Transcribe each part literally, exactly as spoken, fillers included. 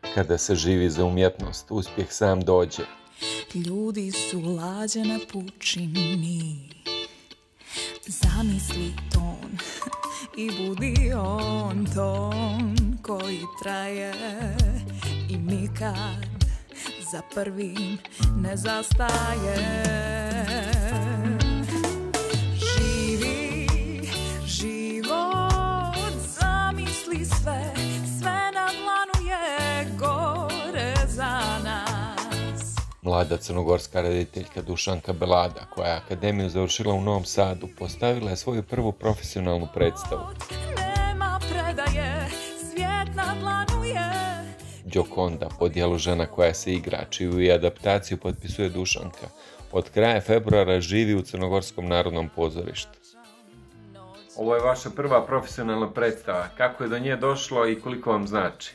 Kada se živi za umjetnost, uspjeh sam dođe. Ljudi su lađe na pučini, zamisli ton i budi on ton koji traje i nikad za prvim ne zastaje. Živi život, zamisli sve, sve na dlanu je gore za nas. Mlada crnogorska rediteljka Dušanka Belada, koja je akademiju završila u Novom Sadu, postavila je svoju prvu profesionalnu predstavu. Nema predaje, svijet na dlanu je. Gioconda, po dijelu Žena koja se igra, čiju i adaptaciju potpisuje Dušanka, od kraja februara živi u Crnogorskom narodnom pozorištu. Ovo je vaša prva profesionalna predstava. Kako je do nje došlo i koliko vam znači?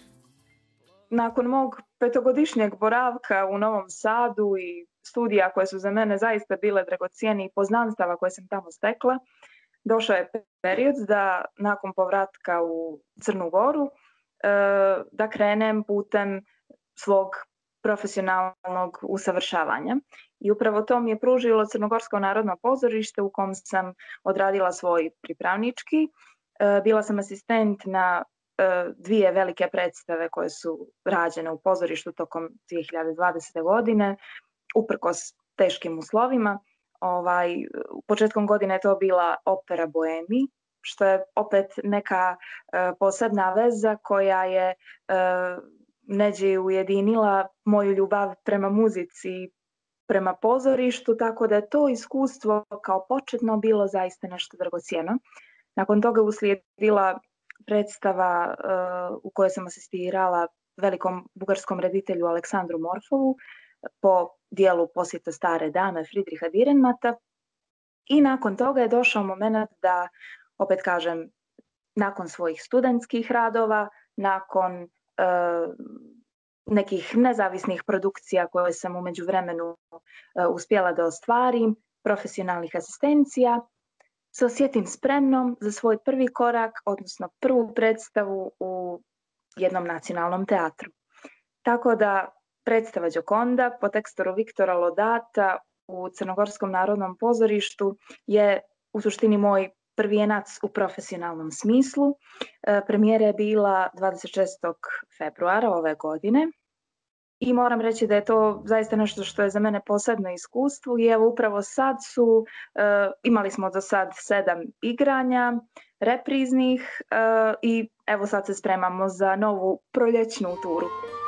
Nakon mog petogodišnjeg boravka u Novom Sadu i studija koje su za mene zaista bile dragocjeni i poznanstava koje sam tamo stekla, došao je period da nakon povratka u Crnu Goru da krenem putem svog profesionalnog usavršavanja. I upravo to mi je pružilo Crnogorsko narodno pozorište u kom sam odradila svoj pripravnički. Bila sam asistent na dvije velike predstave koje su rađene u pozorištu tokom dvije hiljade dvadesete. godine, uprkos teškim uslovima. Ovaj, početkom godine je to bila opera Boemi, što je opet neka uh, posebna veza koja je uh, neđe ujedinila moju ljubav prema muzici, prema pozorištu, tako da je to iskustvo kao početno bilo zaista nešto dragocjeno. Nakon toga uslijedila predstava uh, u kojoj sam asistirala velikom bugarskom reditelju Aleksandru Morfovu po dijelu Posjeta stare dame Fridriha Dürrenmatta. I nakon toga je došao moment da, opet kažem, nakon svojih studentskih radova, nakon uh, nekih nezavisnih produkcija koje sam u međuvremenu uh, uspjela da ostvarim, profesionalnih asistencija, se osjetim spremnom za svoj prvi korak, odnosno prvu predstavu u jednom nacionalnom teatru. Tako da predstava Gioconda po tekstoru Viktora Lodata u Crnogorskom narodnom pozorištu je u suštini moj prvijenac u profesionalnom smislu. E, premijera je bila dvadeset šestog februara ove godine i moram reći da je to zaista nešto što je za mene posebno iskustvo i evo upravo sad su, e, imali smo do sad sedam igranja repriznih e, i evo sad se spremamo za novu proljećnu turu.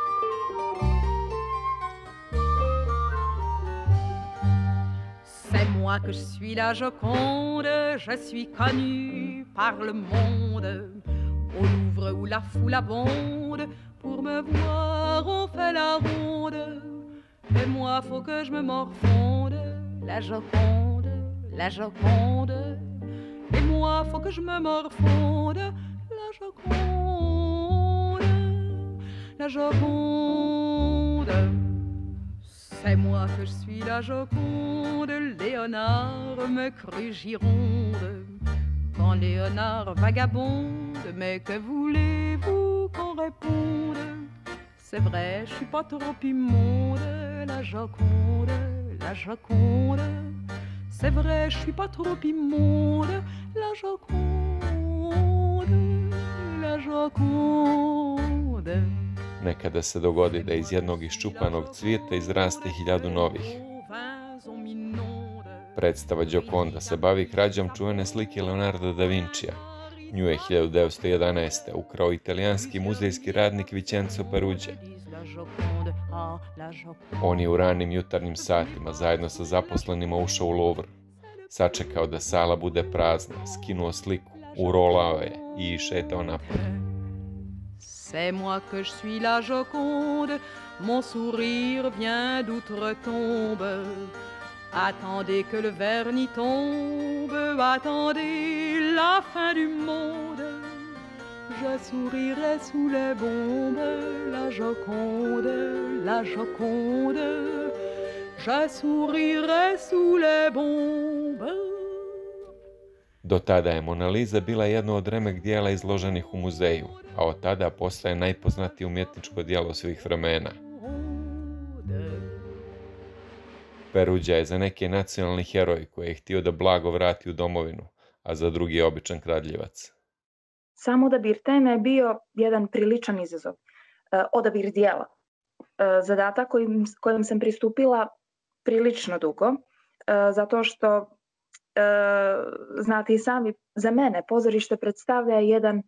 C'est moi que je suis la Joconde, je suis connue par le monde. Au Louvre où la foule abonde, pour me voir on fait la ronde. Et moi faut que je me morfonde, la Joconde, la Joconde. Et moi faut que je me morfonde, la Joconde, la Joconde. C'est moi que je suis la Joconde, Léonard me crut Gironde. Quand Léonard vagabonde, mais que voulez-vous qu'on réponde? C'est vrai, je suis pas trop immonde, la Joconde, la Joconde. C'est vrai, je suis pas trop immonde, la Joconde, la Joconde. Nekada se dogodi da iz jednog iščupanog cvijeta izraste hiljadu novih. Predstava Gioconda se bavi krađom čuvene slike Leonarda da Vincija. Nju je hiljadu devetsto jedanaeste. ukrao italijanski muzejski radnik Vincenzo Perugia. On je u ranim jutarnjim satima zajedno sa zaposlenima ušao u Louvre. Sačekao da sala bude prazna, skinuo sliku, urolao je i išetao napolje. C'est moi que je suis la Joconde, mon sourire vient d'outre-tombe. Attendez que le vernis tombe, attendez la fin du monde. Je sourirai sous les bombes, la Joconde, la Joconde. Je sourirai sous les bombes. Do tada je Mona Lisa bila jedno od remek dijela izloženih u muzeju, a od tada postaje najpoznatije umjetničko djelo svih vremena. Peruđa je za neke nacionalni heroj koji je htio da blago vrati u domovinu, a za drugi je običan kradljivac. Sam odabir teme je bio jedan priličan izazov. E, odabir dijela. E, zadatak kojim, kojim sam pristupila prilično dugo, e, zato što, e, znate i sami, za mene pozorište predstavlja jedan e,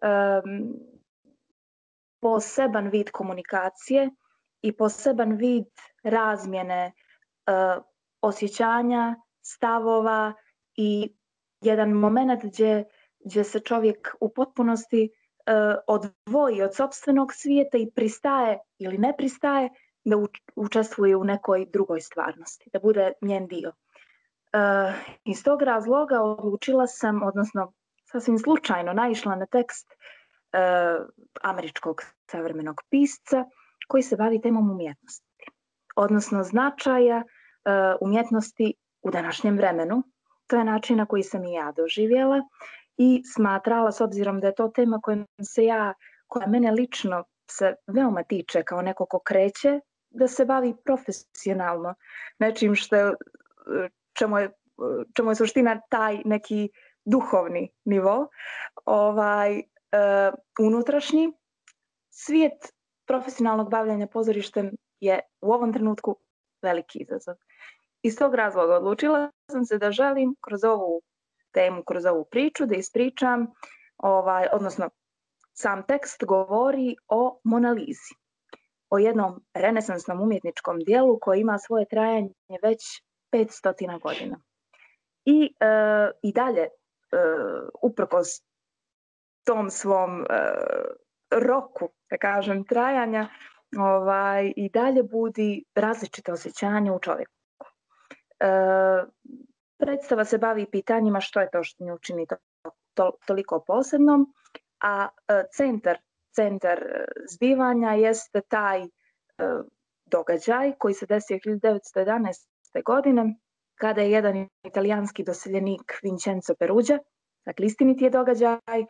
poseban vid komunikacije i poseban vid razmjene Uh, osjećanja, stavova i jedan moment gdje, gdje se čovjek u potpunosti uh, odvoji od sopstvenog svijeta i pristaje ili ne pristaje da u, učestvuje u nekoj drugoj stvarnosti, da bude njen dio. Uh, iz tog razloga odlučila sam, odnosno sasvim slučajno naišla na tekst uh, američkog savremenog pisca koji se bavi temom umjetnosti, odnosno značaja uh, umjetnosti u današnjem vremenu. To je način na koji sam i ja doživjela i smatrala, s obzirom da je to tema kojom se ja, koja mene lično se veoma tiče kao neko ko kreće, da se bavi profesionalno nečim što je, čemu je, čemu je suština taj neki duhovni nivo, ovaj, uh, unutrašnji. Svijet profesionalnog bavljanja pozorištem je u ovom trenutku veliki izazov. Iz tog razloga odlučila sam se da želim kroz ovu temu, kroz ovu priču da ispričam, ovaj, odnosno sam tekst govori o Mona Lisi, o jednom renesansnom umjetničkom dijelu koje ima svoje trajanje već petsto godina. I, e, i dalje, e, uprkos tom svom e, roku, da kažem, trajanja, ovaj, i dalje budi različite osjećanja u čovjeku. E, predstava se bavi pitanjima što je to što nju čini to, to, toliko posebnom, a e, centar, centar zbivanja jeste taj e, događaj koji se desio hiljadu devetsto jedanaeste. godine, kada je jedan italijanski doseljenik Vincenzo Peruđa, dakle istiniti je događaj, e,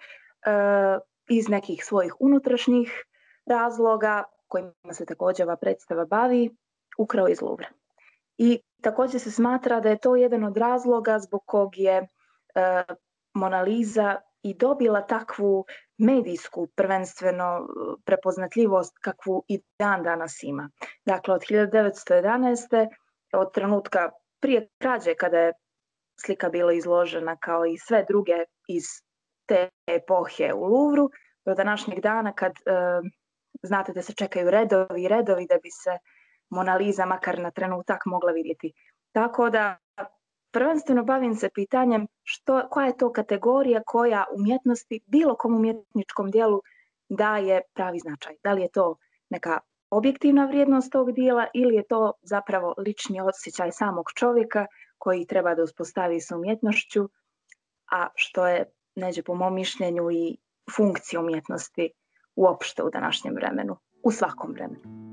iz nekih svojih unutrašnjih razloga, kojima se također ova predstava bavi, ukrao iz Louvra. I također se smatra da je to jedan od razloga zbog kog je e, Mona Lisa i dobila takvu medijsku, prvenstveno prepoznatljivost kakvu i dan danas ima. Dakle, od hiljadu devetsto jedanaeste. od trenutka prije krađe, kada je slika bila izložena kao i sve druge iz te epohe u Louvru, do današnjeg dana kad e, znate da se čekaju redovi i redovi da bi se Mona Lisa makar na trenutak mogla vidjeti. Tako da prvenstveno bavim se pitanjem što, koja je to kategorija koja umjetnosti, bilo kom umjetničkom dijelu daje pravi značaj. Da li je to neka objektivna vrijednost tog dijela ili je to zapravo lični osjećaj samog čovjeka koji treba da uspostavi sa umjetnošću, a što je, neđe po mom mišljenju, i funkcija umjetnosti uopšte u današnjem vremenu, u svakom vremenu.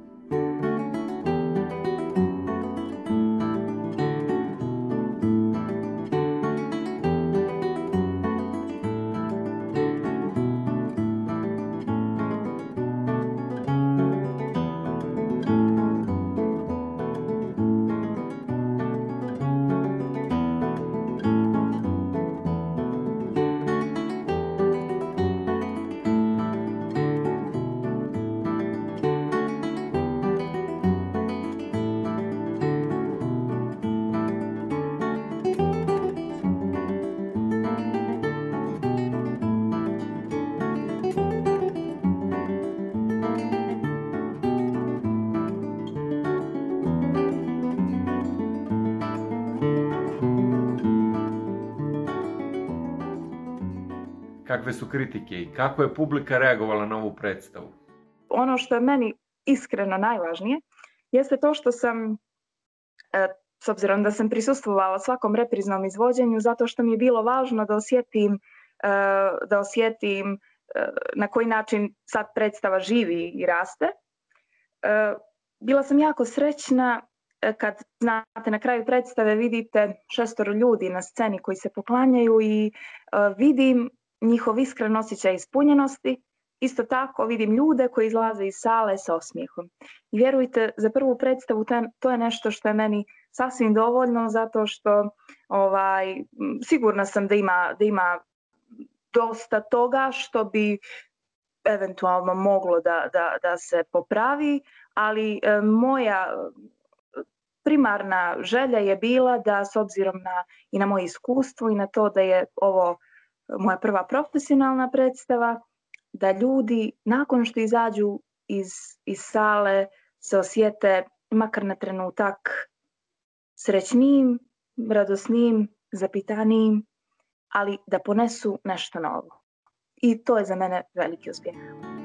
Kakve su kritike i kako je publika reagovala na ovu predstavu? Ono što je meni iskreno najvažnije jeste to što sam, s obzirom da sam prisustvovala svakom repriznom izvođenju, zato što mi je bilo važno da osjetim, da osjetim na koji način sad predstava živi i raste. Bila sam jako srećna kad znate na kraju predstave vidite šestoro ljudi na sceni koji se poklanjaju i uh, vidim njihov iskren osjećaj ispunjenosti. Isto tako vidim ljude koji izlaze iz sale sa osmijehom. I vjerujte, za prvu predstavu to je nešto što je meni sasvim dovoljno, zato što ovaj, sigurna sam da ima, da ima dosta toga što bi eventualno moglo da, da, da se popravi, ali e, moja primarna želja je bila da, s obzirom na, i na moje iskustvo i na to da je ovo moja prva profesionalna predstava, da ljudi nakon što izađu iz, iz sale se osjete makar na trenutak srećnijim, radosnijim, zapitanijim, ali da ponesu nešto novo. I to je za mene veliki uspjeh.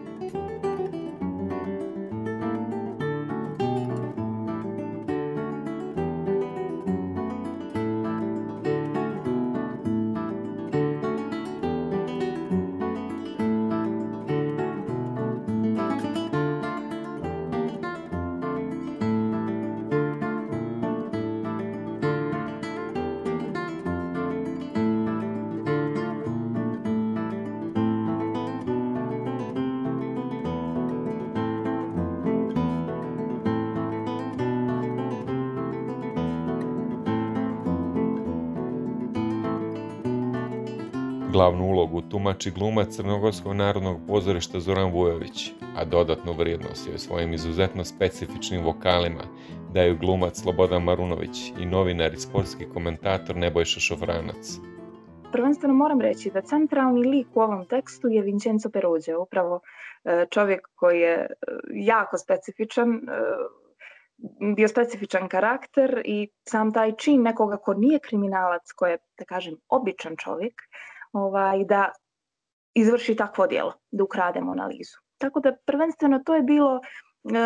Glavnu ulogu tumači glumac Crnogorskog narodnog pozorišta Zoran Vujović, a dodatnu vrijednost joj svojim izuzetno specifičnim vokalima daju glumac Slobodan Marunović i novinar i sportski komentator Nebojša Šofranac. Prvenstveno moram reći da centralni lik u ovom tekstu je Vincenzo Perugia, upravo čovjek koji je jako specifičan, bio specifičan karakter i sam taj čin nekoga ko nije kriminalac, ko je, da kažem, običan čovjek, ovaj, da izvrši takvo djelo, da ukrade Mona Lizu. Tako da prvenstveno to je bilo e,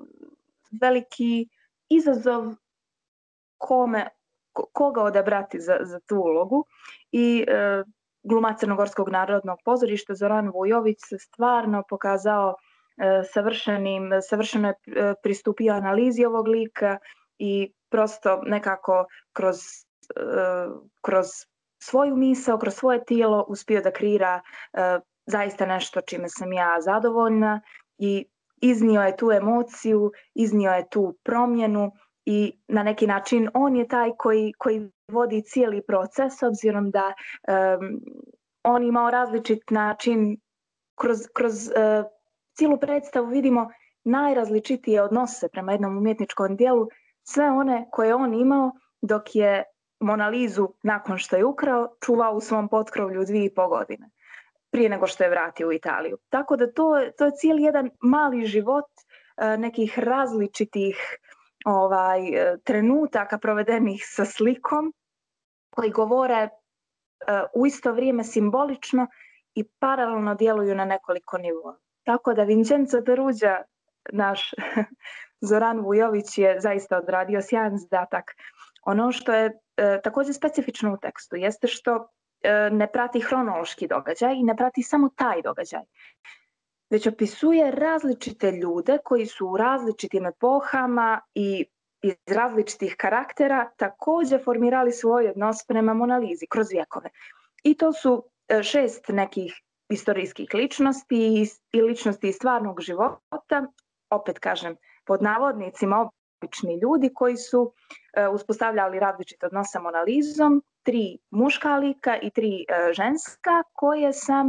veliki izazov kome, koga odabrati za, za tu ulogu i e, glumac Crnogorskog narodnog pozorišta Zoran Vujović se stvarno pokazao e, savršenim, savršeno je pristupio analizi ovog lika i prosto nekako kroz, e, kroz svoju misao, kroz svoje tijelo uspio da kreira e, zaista nešto čime sam ja zadovoljna i iznio je tu emociju, iznio je tu promjenu i na neki način on je taj koji, koji vodi cijeli proces, obzirom da um, on imao različit način, kroz, kroz uh, cijelu predstavu vidimo najrazličitije odnose prema jednom umjetničkom dijelu, sve one koje on imao dok je Mona Lizu, nakon što je ukrao, čuvao u svom potkrovlju dvije i pol godine, prije nego što je vratio u Italiju. Tako da to, to je cijeli jedan mali život uh, nekih različitih ovaj, trenutaka provedenih sa slikom koji govore uh, u isto vrijeme simbolično i paralelno djeluju na nekoliko nivoa. Tako da Vincenzo Perugia, naš Zoran Vujović, je zaista odradio sjajan zadatak. Ono što je uh, također specifično u tekstu jeste što uh, ne prati hronološki događaj i ne prati samo taj događaj, već opisuje različite ljude koji su u različitim epohama i iz različitih karaktera također formirali svoj odnos prema Mona Lizi kroz vjekove. I to su šest nekih historijskih ličnosti i ličnosti iz stvarnog života, opet kažem pod navodnicima obični ljudi koji su uh, uspostavljali različite odnose Mona Lizom, tri muška lika i tri uh, ženska koje sam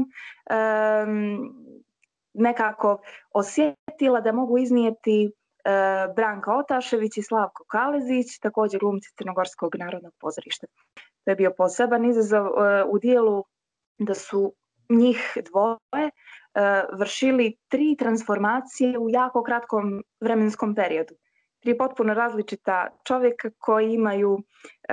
um, nekako osjetila da mogu iznijeti uh, Branka Otašević i Slavko Kalezić, također glumci Crnogorskog narodnog pozorišta. To je bio poseban izazov uh, u dijelu da su njih dvoje uh, vršili tri transformacije u jako kratkom vremenskom periodu. Tri potpuno različita čovjeka koji imaju uh,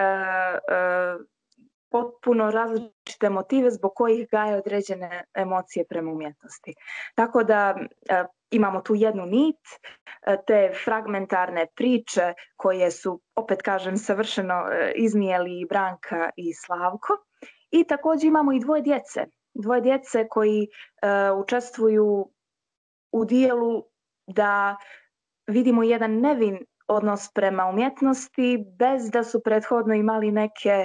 uh, potpuno različite motive zbog kojih gaje određene emocije prema umjetnosti. Tako da e, imamo tu jednu nit, e, te fragmentarne priče koje su, opet kažem, savršeno e, iznijeli Branka i Slavko. I također imamo i dvoje djece. Dvoje djece koji e, učestvuju u dijelu da vidimo jedan nevin odnos prema umjetnosti bez da su prethodno imali neke,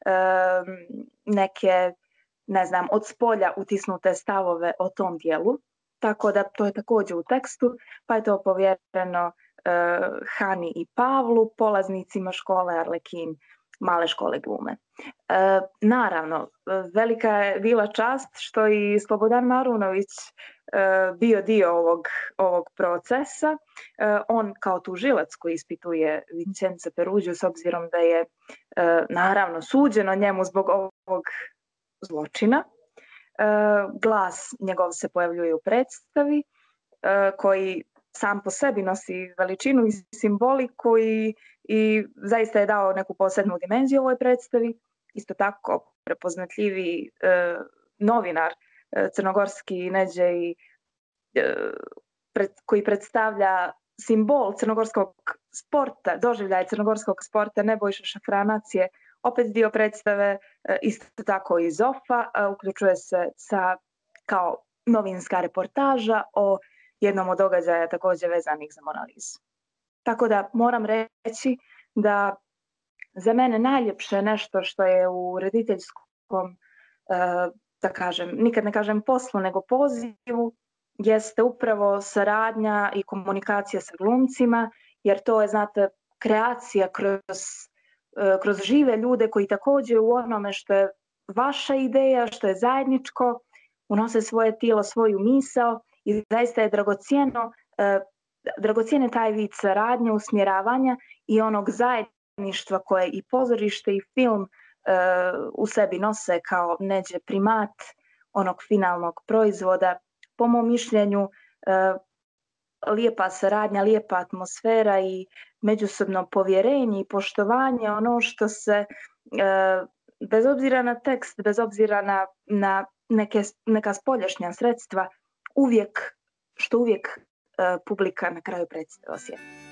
neke ne znam, od spolja utisnute stavove o tom dijelu. Tako da to je također u tekstu, pa je to povjereno Hani i Pavlu, polaznicima škole Arlekin, male škole glume. E, naravno, velika je bila čast što i Slobodan Marunović e, bio dio ovog, ovog procesa. E, on kao tužilac koji ispituje Vincenza Peruđu, s obzirom da je e, naravno suđeno njemu zbog ovog zločina. E, glas njegov se pojavljuje u predstavi e, koji sam po sebi nosi veličinu i simboliku i, i zaista je dao neku posebnu dimenziju ovoj predstavi. Isto tako prepoznatljivi e, novinar e, crnogorski Neđe i, e, pred, koji predstavlja simbol crnogorskog sporta, doživljaj crnogorskog sporta, Nebojša Šafranac je opet dio predstave, e, isto tako i Zofa, e, uključuje se sa, kao novinska reportaža o jednom od događaja također vezanih za Mona Lisu. Tako da moram reći da za mene najljepše nešto što je u rediteljskom, da kažem, nikad ne kažem poslu, nego pozivu, jeste upravo saradnja i komunikacija sa glumcima, jer to je, znate, kreacija kroz, kroz žive ljude koji također u onome što je vaša ideja, što je zajedničko, unose svoje tijelo, svoju misao i zaista je dragocjeno, dragocjene taj vid saradnje, usmjeravanja i onog zajedništva koje i pozorište i film u sebi nose kao neđe primat onog finalnog proizvoda. Po mom mišljenju, lijepa saradnja, lijepa atmosfera i međusobno povjerenje i poštovanje, ono što se, bez obzira na tekst, bez obzira na, na neke, neka spoljašnja sredstva, uvijek, što uvijek uh, publika na kraju predstave osjeti.